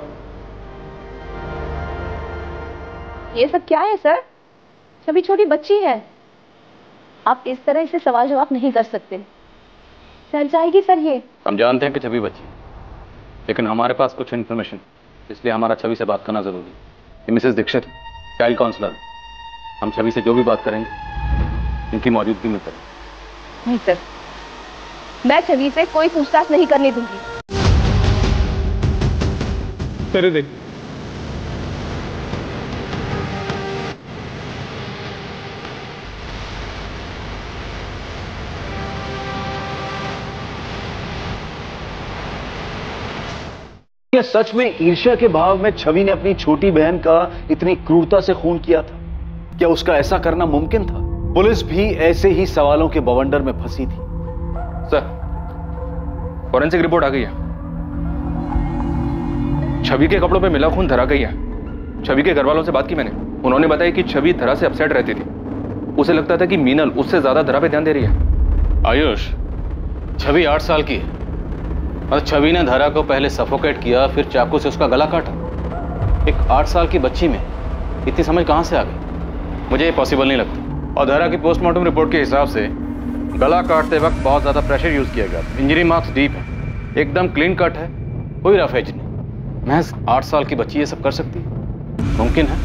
ये सब क्या है सर? छवि छोटी बच्ची है, आप इस तरह इसे सवाल जवाब नहीं कर सकते। सर जाएगी सर ये। हम जानते हैं कि छवि बच्ची, लेकिन हमारे पास कुछ इन्फॉर्मेशन, इसलिए हमारा छवि से बात करना जरूरी है। ये मिसेस दीक्षित चाइल्ड काउंसलर, हम छवि से जो भी बात करेंगे इनकी मौजूदगी में करें। नहीं सर, मैं छवि से कोई पूछताछ नहीं करने दूंगी। तेरे देख, क्या सच में ईर्ष्या के भाव में छवि ने अपनी छोटी बहन का इतनी क्रूरता से खून किया था? क्या उसका ऐसा करना मुमकिन था? पुलिस भी ऐसे ही सवालों के बवंडर में फंसी थी। सर, फॉरेंसिक रिपोर्ट आ गई है। छवि के कपड़ों पे मिला खून धरा गई है। छवि के घर वालों से बात की मैंने, उन्होंने बताया कि छवि धरा से अपसेट रहती थी। उसे लगता था कि मीनल उससे ज्यादा धरा पे ध्यान दे रही है। आयुष, छवि आठ साल की है और छवि ने धरा को पहले सफोकेट किया, फिर चाकू से उसका गला काटा। एक आठ साल की बच्ची में इतनी समझ कहां से आ गई? मुझे ये पॉसिबल नहीं लगता। और धरा की पोस्टमार्टम रिपोर्ट के हिसाब से गला काटते वक्त बहुत ज्यादा प्रेशर यूज किया गया। इंजरी मार्क्स डीप है, एकदम क्लीन कट है, कोई रफ एज नहीं। महज आठ साल की बच्ची ये सब कर सकती है? मुमकिन है?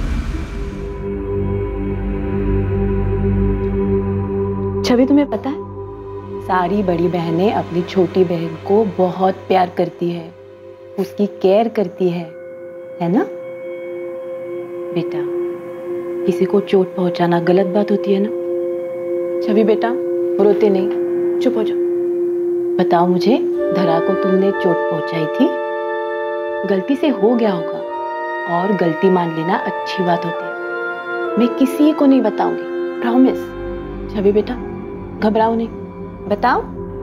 छवि तुम्हें पता है, सारी बड़ी बहनें अपनी छोटी बहन को बहुत प्यार करती है, उसकी केयर करती है, है ना बेटा? किसी को चोट पहुंचाना गलत बात होती है ना? छवि बेटा रोते नहीं, चुप हो जाओ। बताओ मुझे, धरा को तुमने चोट पहुंचाई थी? गलती से हो गया होगा और गलती मान लेना अच्छी बात होती है। मैं किसी को नहीं बताऊंगी, प्रॉमिस। छवि बेटा घबराओ नहीं, बताओ।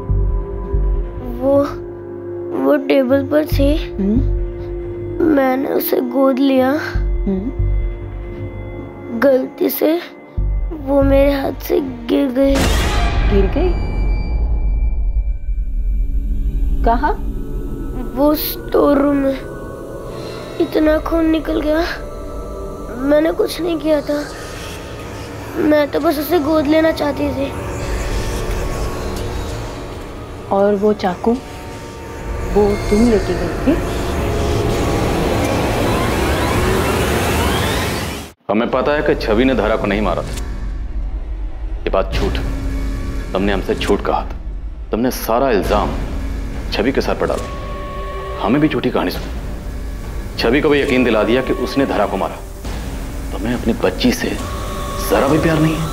वो वो टेबल पर थी, मैंने उसे गोद लिया, गलती से वो मेरे हाथ से गिर गई। गिर गई? कहाँ? वो स्टोर रूम में। इतना खून निकल गया, मैंने कुछ नहीं किया था, मैं तो बस उसे गोद लेना चाहती थी। और वो चाकू वो तुम लेके गई थी? हमें पता है कि छवि ने धरा को नहीं मारा था। ये बात झूठ है, तुमने हमसे झूठ कहा था। तुमने सारा इल्जाम छवि के सर पर डाला, हमें भी झूठी कहानी सुनी। छवि को भी यकीन दिला दिया कि उसने धरा को मारा। तुम्हें अपनी बच्ची से जरा भी प्यार नहीं है?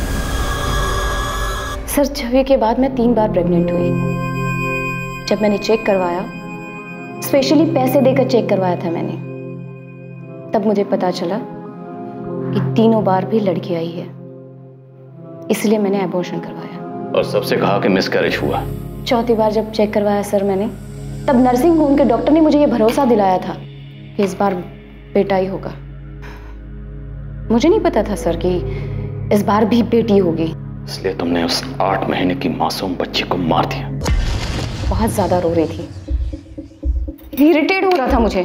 सर, छवि के बाद मैं तीन बार प्रेग्नेंट हुई। जब मैंने चेक करवाया, स्पेशली पैसे देकर चेक करवाया था मैंने, तब मुझे पता चला कि तीनों बार भी लड़की आई है, इसलिए मैंने एबॉर्शन करवाया। और सबसे कहा कि मिसकैरेज हुआ। चौथी बार जब चेक करवाया सर मैंने, तब नर्सिंग होम के डॉक्टर ने मुझे ये भरोसा दिलाया था कि इस बार बेटा ही होगा। मुझे नहीं पता था सर कि इस बार भी बेटी होगी। इसलिए तुमने उस आठ महीने की मासूम बच्ची को मार दिया। बहुत ज्यादा रो रही थी, इरिटेट हो रहा था मुझे।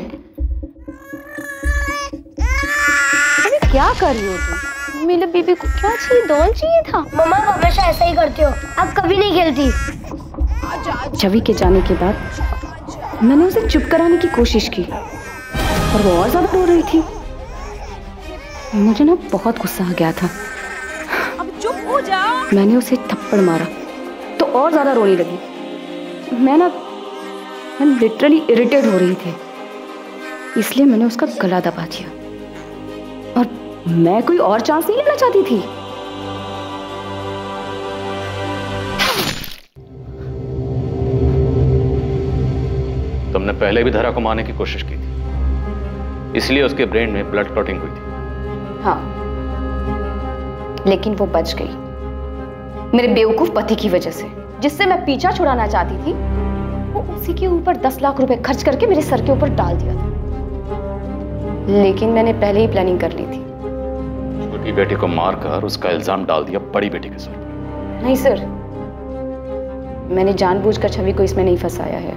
अरे क्या कर रही हो तुम? मेरे बेबी को क्या चाहिए? डॉल चाहिए था। मम्मा हमेशा ऐसा ही करती हो, अब कभी नहीं खेलती। छवि के जाने के बाद मैंने उसे चुप कराने की कोशिश की, और वो और ज्यादा रो रही थी। मुझे ना बहुत गुस्सा आ गया था। अब चुप हो जा। मैंने उसे थप्पड़ मारा तो और ज्यादा रोने लगी। मैं ना मैं लिटरली इरिटेट हो रही थी, इसलिए मैंने उसका गला दबा दिया। और मैं कोई और चांस नहीं लेना चाहती थी। तुमने पहले भी धरा को मारने की कोशिश की थी, इसलिए उसके ब्रेन में ब्लड क्लॉटिंग हुई थी। हाँ, लेकिन वो बच गई मेरे बेवकूफ पति की वजह से, जिससे मैं पीछा छुड़ाना चाहती थी। वो उसी के ऊपर दस लाख रुपए खर्च करके मेरे सर के ऊपर डाल दिया था, लेकिन मैंने पहले ही प्लानिंग कर ली थी। छोटी बेटी को मारकर उसका इल्जाम डाल दिया बड़ी बेटी के सर पर। नहीं सर, मैंने जानबूझकर छवि को इसमें नहीं फंसाया है।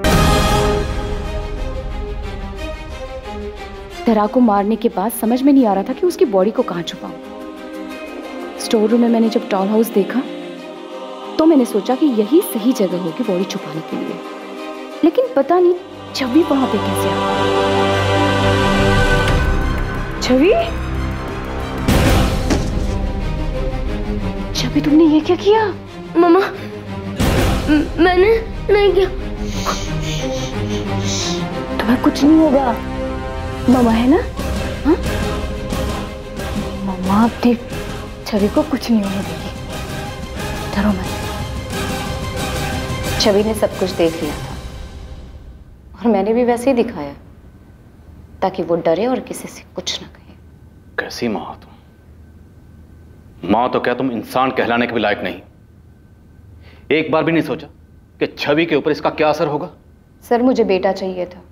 धरा को मारने के बाद समझ में नहीं आ रहा था कि उसकी बॉडी को कहां छुपाऊं। स्टोर रूम में मैंने जब डॉल हाउस देखा तो मैंने सोचा कि यही सही जगह होगी बॉडी छुपाने के लिए, लेकिन पता नहीं छवि वहां पे कैसे आ गई। छवि, छवि तुमने ये क्या किया? मामा, मैंने नहीं किया। तुम्हें कुछ नहीं होगा, मामा है ना? हाँ? मामा अपनी छवि को कुछ नहीं होने देगी, डरो मत। छवि ने सब कुछ देख लिया था और मैंने भी वैसे ही दिखाया ताकि वो डरे और किसी से कुछ ना कहे। कैसी माँ हो तुम? माँ तो क्या तुम इंसान कहलाने के भी लायक नहीं। एक बार भी नहीं सोचा कि छवि के ऊपर इसका क्या असर होगा? सर, मुझे बेटा चाहिए था।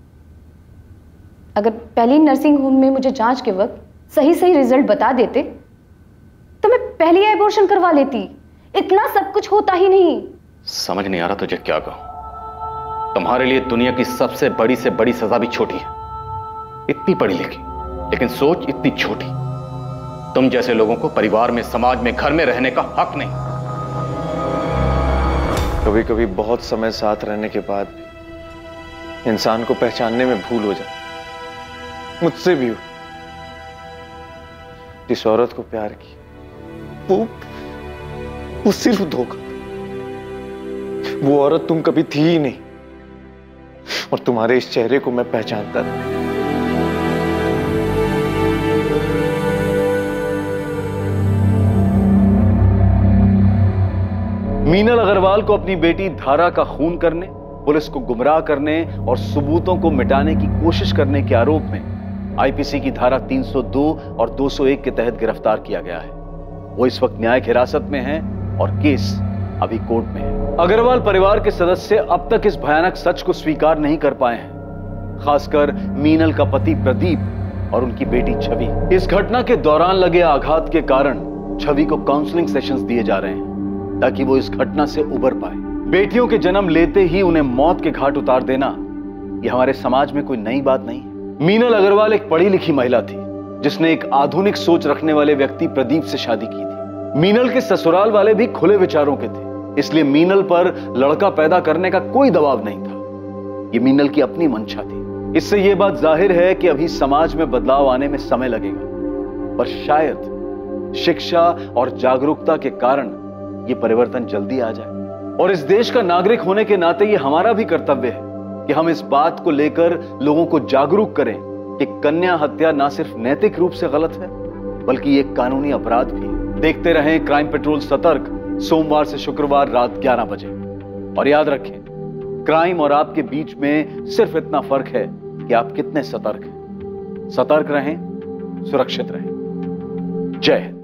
अगर पहली नर्सिंग होम में मुझे जांच के वक्त सही सही रिजल्ट बता देते तो मैं पहले ही एबॉर्शन करवा लेती। इतना सब कुछ होता ही नहीं। समझ नहीं आ रहा तुझे क्या कहूं। तुम्हारे लिए दुनिया की सबसे बड़ी से बड़ी सजा भी छोटी है। इतनी पढ़ी लिखी लेकिन सोच इतनी छोटी। तुम जैसे लोगों को परिवार में, समाज में, घर में रहने का हक नहीं। कभी कभी बहुत समय साथ रहने के बाद इंसान को पहचानने में भूल हो जाती। मुझसे भी हो। जिस औरत को प्यार की वो वो सिर्फ धोखा। वो औरत तुम कभी थी ही नहीं और तुम्हारे इस चेहरे को मैं पहचानता था। मीनल अग्रवाल को अपनी बेटी धारा का खून करने, पुलिस को गुमराह करने और सबूतों को मिटाने की कोशिश करने के आरोप में आईपीसी की धारा तीन सौ दो और दो सौ एक के तहत गिरफ्तार किया गया है। वो इस वक्त न्यायिक हिरासत में है और केस अभी कोर्ट में है। अग्रवाल परिवार के सदस्य अब तक इस भयानक सच को स्वीकार नहीं कर पाए हैं, खासकर मीनल का पति प्रदीप और उनकी बेटी छवि। इस घटना के दौरान लगे आघात के कारण छवि को काउंसलिंग सेशंस दिए जा रहे हैं ताकि वो इस घटना से उबर पाए। बेटियों के जन्म लेते ही उन्हें मौत के घाट उतार देना यह हमारे समाज में कोई नई बात नहीं है। मीनल अग्रवाल एक पढ़ी लिखी महिला थी जिसने एक आधुनिक सोच रखने वाले व्यक्ति प्रदीप से शादी की थी। मीनल के ससुराल वाले भी खुले विचारों के थे, इसलिए मीनल पर लड़का पैदा करने का कोई दबाव नहीं था। यह मीनल की अपनी मंशा थी। इससे यह बात जाहिर है कि अभी समाज में बदलाव आने में समय लगेगा, पर शायद शिक्षा और जागरूकता के कारण यह परिवर्तन जल्दी आ जाए। और इस देश का नागरिक होने के नाते यह हमारा भी कर्तव्य है कि हम इस बात को लेकर लोगों को जागरूक करें कि कन्या हत्या ना सिर्फ नैतिक रूप से गलत है बल्कि एक कानूनी अपराध भी है। देखते रहें क्राइम पेट्रोल सतर्क, सोमवार से शुक्रवार रात ग्यारह बजे। और याद रखें, क्राइम और आपके बीच में सिर्फ इतना फर्क है कि आप कितने सतर्क हैं। सतर्क रहें, सुरक्षित रहें। जय हिंद।